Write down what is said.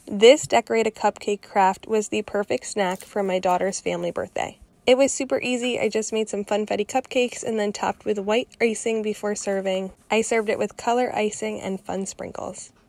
This decorated cupcake craft was the perfect snack for my daughter's family birthday. It was super easy. I just made some funfetti cupcakes and then topped with white icing before serving. I served it with color icing and fun sprinkles.